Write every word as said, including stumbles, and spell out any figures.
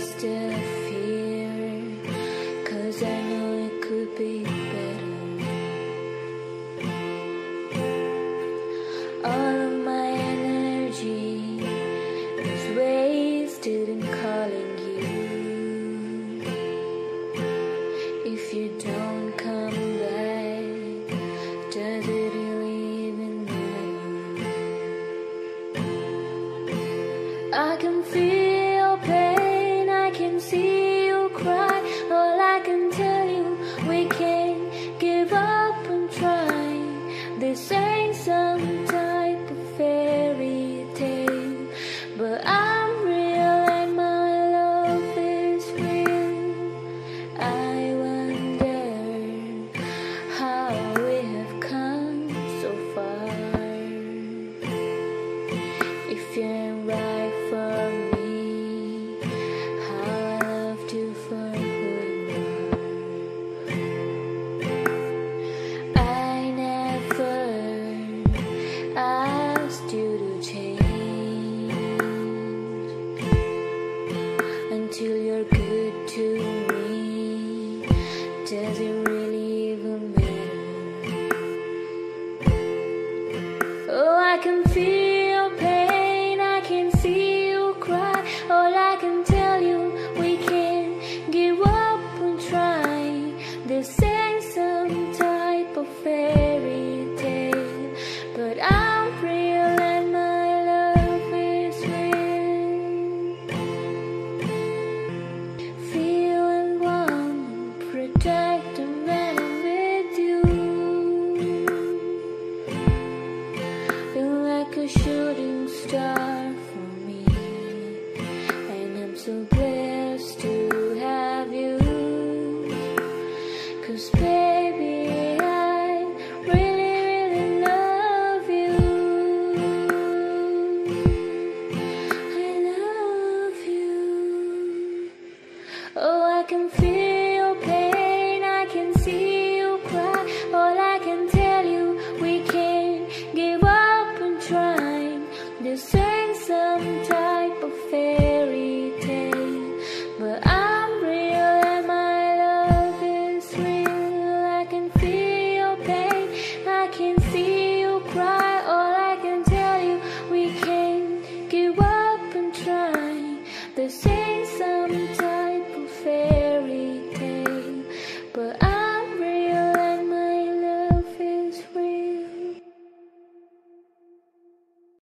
still fear, 'cause I know it could be better. All of my energy is wasted in calling you. If you don't come back, does it really even matter? I can feel pain, I can see you cry. All I can tell you, we can't give up on trying. This ain't some type of fairy tale, but I'm real and my love is real. I wonder how we have come so far. If you're right for me, how I loved you for who you are. I never asked you to change until you're good to me. Does it really even matter? Oh, I can feel pain, I can see you cry. All I can tell you, we can't give up on trying. This ain't some type of fairy tale, but I'm real and my love is real. Feel and want and protect and when I'm with you. You're like a shooting star for me, and I'm so blessed to have you. 'Cause baby, I really, really love you. I love you. Oh, I can feel